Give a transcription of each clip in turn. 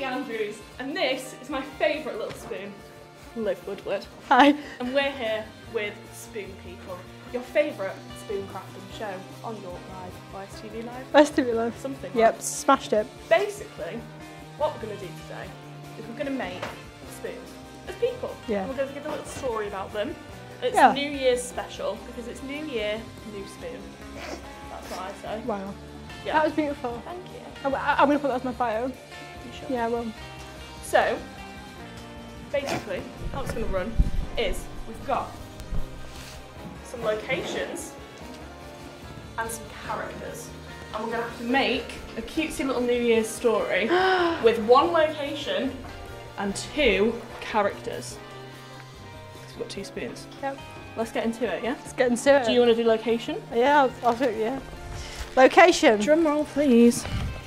Andrews, and this is my favourite little spoon, Liv Woodward. Hi. And we're here with Spoon People, your favourite spoon crafting show on York Live, YSTV Live. YSTV Live. Something. Yep, like. smashed it. Basically, what we're going to do today is we're going to make spoons as people. Yeah. And we're going to give a little story about them. It's Yeah. a New Year's special because it's New Year, new spoon. That's what I say. Wow. Yeah. That was beautiful. Thank you. I'm going to put that as my bio. You sure? Yeah, I will. So, basically, how it's going to run is we've got some locations and some characters. And we're going to have to make a cutesy little New Year's story with one location and two characters. We've got two spoons. Yep. Let's get into it, yeah? Let's get into it. Do you want to do location? Yeah, I'll do it, yeah. Location. Drum roll, please.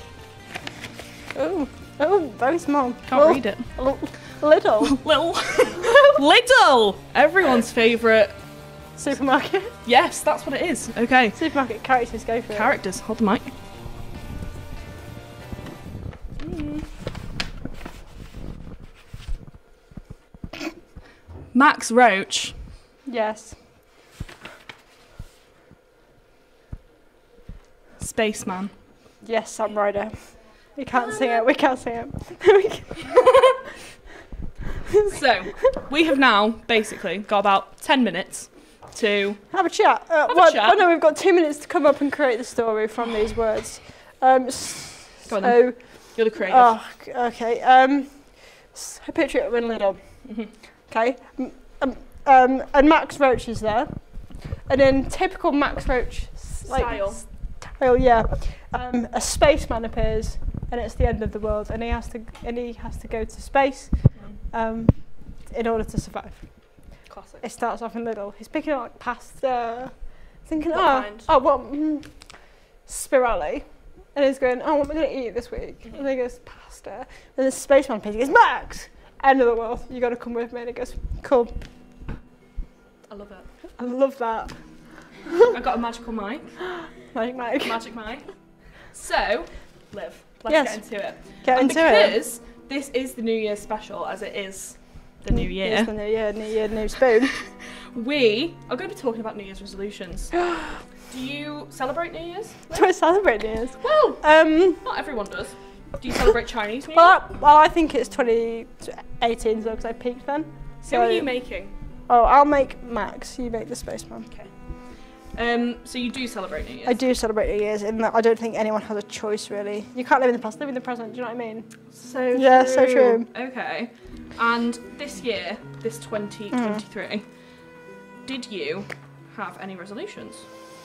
Oh, very small. Can't read it. Little. Little. Little! Everyone's favourite. Supermarket. Yes, that's what it is. Okay. Supermarket characters, go for it. Characters, hold the mic. Max Roach. Yes. Spaceman. Yes, Sam Ryder. We can't sing it, we can't sing it. So, we have now basically got about 10 minutes to Have a chat. Have a chat. Oh no, we've got 2 minutes to come up and create the story from these words. Go on then. So, You're the creative. oh, okay. So picture it when Lidl. Okay. And Max Roach is there. And in typical Max Roach Style. style, yeah. A spaceman appears, and it's the end of the world, and he has to go to space in order to survive. Classic. It starts off in Lidl. He's picking up like pasta, thinking, What kind? spirali. And he's going, oh, what am I going to eat this week? And then he goes, pasta. Then the spaceman appears, he goes, Max! End of the world, you got to come with me. And he goes, cool. I love it. I love that. I got a magical mic. Magic Mike. Magic mic. So, Liv, let's Yes. get into it. Get And into it. because this is the New Year special, as it is the New Year, It's the New Year, new spoon. we are going to be talking about New Year's resolutions. Do you celebrate New Year's? Do I celebrate New Year's? Well, Um, not everyone does. Do you celebrate Chinese New Year? well, I think it's 2018 though, because I peaked then. Who are you making? Oh, I'll make Max. You make the spaceman. Okay. So you do celebrate New Year's? I do celebrate New Year's, in that I don't think anyone has a choice really. You can't live in the past, live in the present. Do you know what I mean? So Yeah, so true. Okay. And this year, this 2023, did you have any resolutions?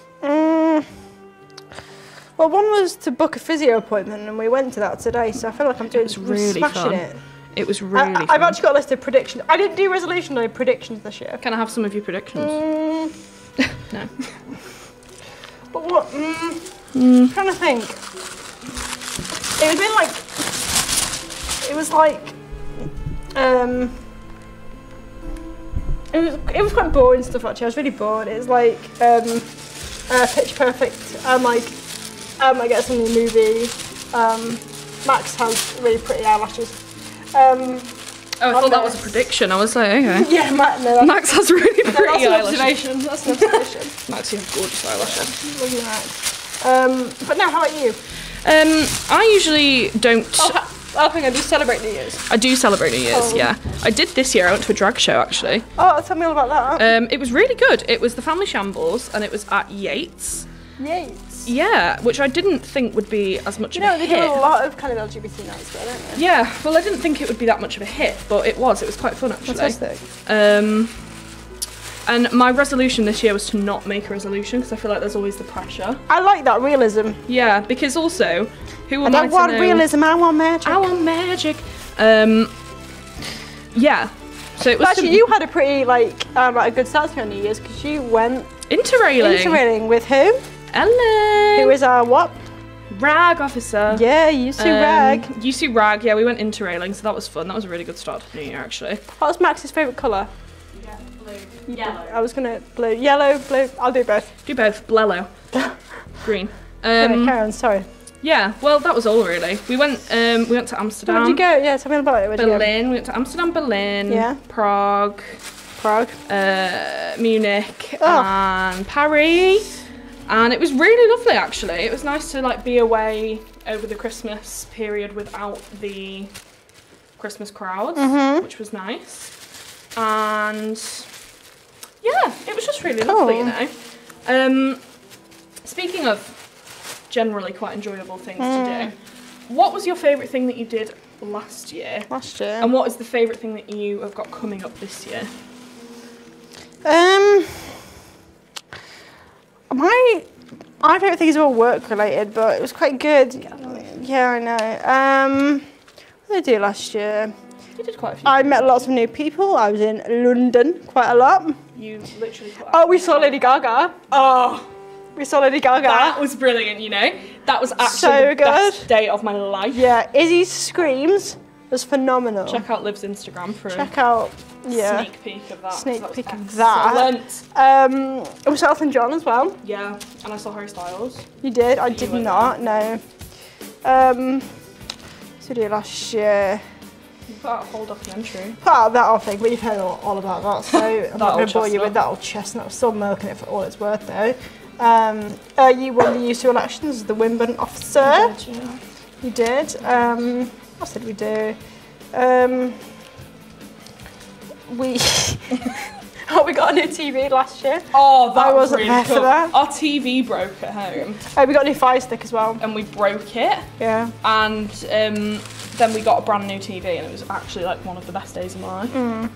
Well, one was to book a physio appointment, and we went to that today. So I feel like I'm doing really smashing fun. it. It was really fun. I've actually got a list of predictions. I didn't do resolution, I did predictions this year. Can I have some of your predictions? No. But what? I'm trying to think. It was been like. It was like. It was quite boring stuff actually. I was really bored. It was like Pitch Perfect. I might get some new movie. Max has really pretty eyelashes. Oh, I thought that was a prediction. I was like, okay. Yeah, Max has really pretty that's an eyelashes. observation. That's an observation. Max, you have gorgeous eyelashes. Love you, Max. But now, how about you? I usually don't. Oh, hang on. Do you celebrate New Year's? I do celebrate New Year's, Oh. yeah. I did this year. I went to a drag show actually. Oh, tell me all about that. It was really good. It was the Family Shambles, and it was at Yates. Yates. Yeah, which I didn't think would be as much You of know, a they hit. do a lot of kind of LGBT nights there, don't they? Yeah, well, I didn't think it would be that much of a hit, but it was. It was quite fun actually. Fantastic. And my resolution this year was to not make a resolution because I feel like there's always the pressure. I like that realism. Yeah, because also, who I am I don't to want know? realism, I want magic. I want magic. Yeah. So it was But actually, you had a pretty, a good start to your New Year's because you went interrailing with who? Hello. Who is our what? Rag officer. Yeah, you see Rag. UC Rag, yeah, we went interrailing, so that was fun. That was a really good start to the New Year, actually. What was Max's favourite colour? Yeah, blue. Yellow. I was gonna blue, yellow, blue. I'll do both. Do both. Blello. Green. Karen, sorry. Yeah, well, that was all really. We went to Amsterdam. Where'd you go? Yeah, tell me about it. Where'd you go? Berlin. We went to Amsterdam, Berlin, Yeah. Prague, Munich, Oh. and Paris. And it was really lovely, actually. It was nice to like be away over the Christmas period without the Christmas crowds, which was nice. And yeah, it was just really lovely, you know. Speaking of generally quite enjoyable things to do, what was your favourite thing that you did last year? Last year. And what is the favourite thing that you have got coming up this year? My favourite things are all work related, but it was quite good. Yeah, I know. What did I do last year? You did quite a few. I met lots of new people. I was in London quite a lot. You literally put Oh, we saw Lady Gaga. Oh, We saw Lady Gaga. that was brilliant, you know. That was actually So the good. best day of my life. Yeah, Izzy's screams was phenomenal. Check out Liv's Instagram for Check out, a sneak peek of that. Sneak was peek of that. excellent. It was Elton John as well. Yeah, and I saw Harry Styles. You did? I You did went not, no. So did last year. You put out a whole documentary. Put out that whole thing, but you've heard all about that, so I'm not old going to bore you chestnut. with that old chestnut. I'm still milking it for all it's worth though. You won the U2 elections as the Wimbledon officer. You did. What else did we do? We we got a new TV last year. Oh, that I was wasn't really there cool. for that. Our TV broke at home, Oh, we got a new Fire Stick as well. and we broke it. Yeah. And then we got a brand new TV, and it was actually like one of the best days of my life.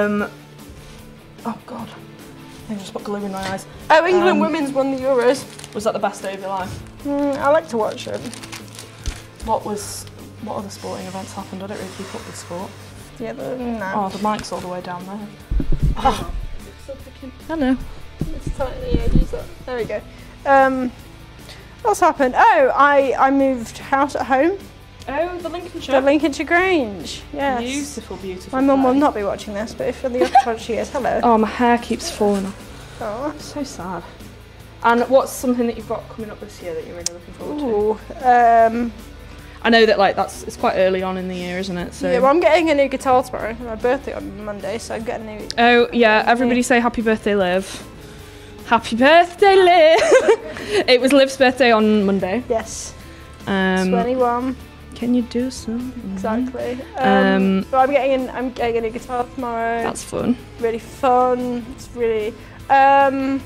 Oh god, I just put glue in my eyes. Oh, England women's won the Euros. Was that the best day of your life? I like to watch it. What other sporting events happened? I don't really keep up with sport. Yeah, but no. Oh, the mic's all the way down there. Oh. Hello. It's tiny, yeah, use that. There we go. What's happened? Oh, I moved house at home. Oh, the Lincolnshire. The Lincolnshire Grange. Yes. Beautiful, beautiful. My mum will place. not be watching this, but if the off chance she is, hello. Oh, my hair keeps falling off. Oh. So sad. And what's something that you've got coming up this year that you're really looking forward to? Ooh. I know that it's quite early on in the year, isn't it? So. Yeah, well, I'm getting a new guitar tomorrow. My birthday on Monday, so I'm getting a new. Oh yeah! Everybody say happy birthday, Liv. Happy birthday, Liv. It was Liv's birthday on Monday. Yes. 21. Can you do some? Exactly. But I'm getting a new guitar tomorrow. That's fun. Really fun. It's really. How's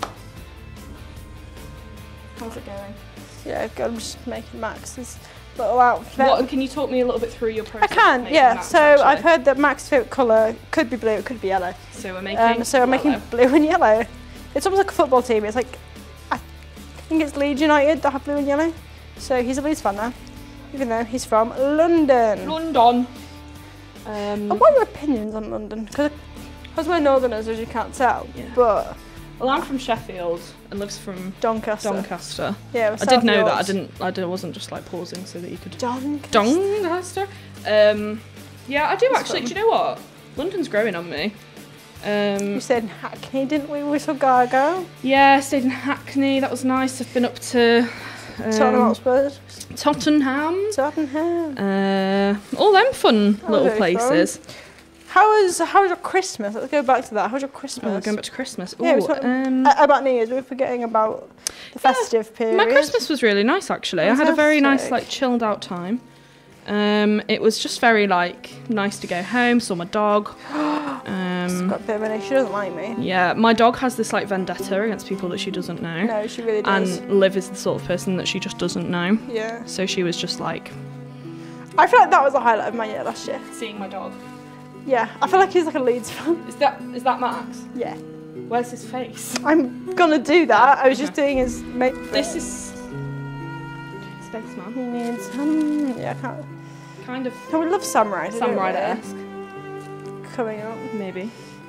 it going? Yeah, I'm just making Max's little outfit. What? Can you talk me a little bit through your process? I can, of making yeah. Max, So actually? I've heard that Max's favourite colour could be blue, it could be yellow. So we're making. So I'm making blue and yellow. It's almost like a football team. It's like, I think it's Leeds United that have blue and yellow. So he's a Leeds fan now, even though he's from London. London. And what are your opinions on London? Because we're Northerners, as you can't tell. Yeah. But Well, I'm from Sheffield and Liv's from Doncaster. Doncaster. Yeah, I did know that. I wasn't just like pausing so that you could. Doncaster. Yeah, I do That's actually. fun. Do you know what? London's growing on me. We stayed in Hackney, didn't we? We saw Gaga. Yeah, stayed in Hackney. That was nice. I've been up to Tottenham Hotspurs. Tottenham. Tottenham. All them fun little very places. How was your Christmas? Let's go back to that. How was your Christmas? Oh, we're going back to Christmas. Yeah, Ooh, about New Year's. We're forgetting about the festive period. my Christmas was really nice actually. I had a very nice, Fantastic. like, chilled out time. It was just very nice to go home. Saw my dog. She's got a bit of an issue. She doesn't like me. Yeah, my dog has this like vendetta against people that she doesn't know. No, she really does. And Liv is the sort of person that she just doesn't know. Yeah. So she was just like I feel like that was the highlight of my year last year. seeing my dog. Yeah, I feel like he's like a Leeds fan. Is that Max? Yeah. Where's his face? I'm gonna do that. I was just doing his mate. This is Spaceman. He needs yeah, I can't. Kind of I would love Sam Ryder. Sam don't we? Ryder-esque, Coming up. maybe.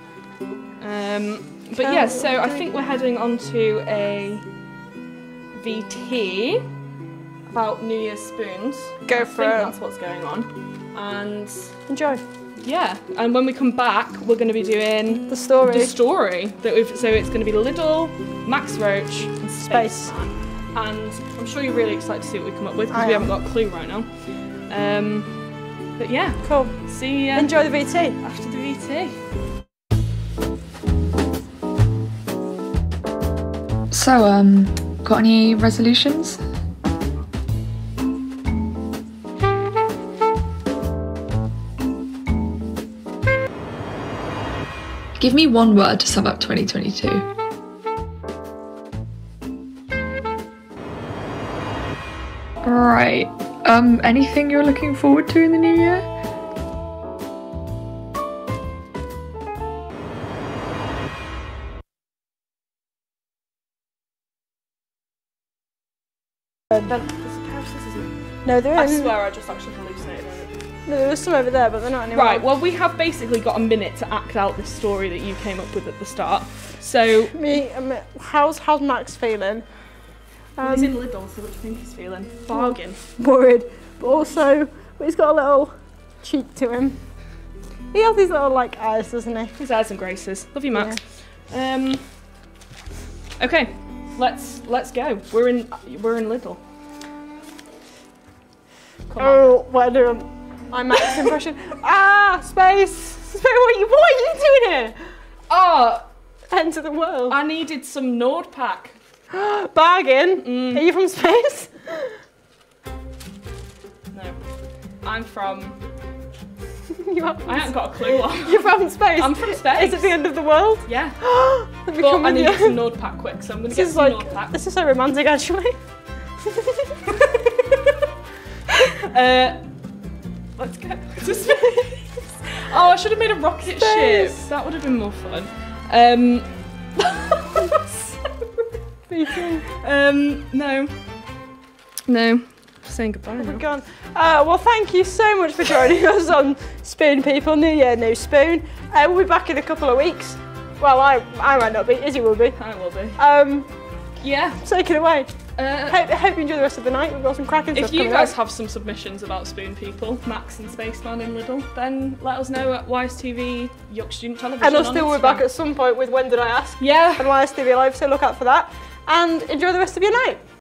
But yeah, so I think we're heading on to a VT about New Year's spoons. Go I for think it. that's what's going on. And Enjoy yeah, and when we come back, we're going to be doing the story. the story that we've. So it's going to be Lidl, Max Roach, and Space. Spaceman. and I'm sure you're really excited to see what we come up with because we haven't got a clue right now. But yeah, Cool. see you Enjoy the VT. after the VT. So, got any resolutions? Give me one word to sum up 2022. Right. Anything you're looking forward to in the new year? There's a pair of scissors in. No, there I isn't. swear I just actually hallucinated. No, there was some over there, but they're not anymore. Right, well we have basically got a minute to act out this story that you came up with at the start. So How's Max feeling? he's in Lidl, so what do you think he's feeling? Bargain. Worried, but also he's got a little cheek to him. He has these little like eyes, doesn't he? His airs and graces. Love you, Max. Okay, let's go. We're in Lidl. Come on. Oh, what do I do? My Max impression. Space. What are you doing here? Oh, Enter the world. I needed some Nordpack. Bargain. Are you from space? No, I'm from. You are I haven't got a clue what. You're from space. I'm from space. Is it the end of the world? Yeah. Let me But come I with needed you. some Nordpack quick, so I'm gonna This get is some like Nordpack. this is so romantic, actually. Let's go to space. Oh, I should have made a rocket ship. Space. That would have been more fun. No. Saying goodbye We're now. gone. Well, thank you so much for joining us on Spoon People. New Year, new spoon. We'll be back in a couple of weeks. Well, I might not be. Izzy will be. I will be. Yeah. Take it away. Uh, Hope you enjoy the rest of the night. We've got some cracking stuff If you coming guys up. have some submissions about Spoon People, Max and Spaceman in Lidl, then let us know at YSTV York Student Television. And on still we're Instagram. back at some point with When Did I Ask? Yeah. And YSTV Live, so look out for that. And enjoy the rest of your night.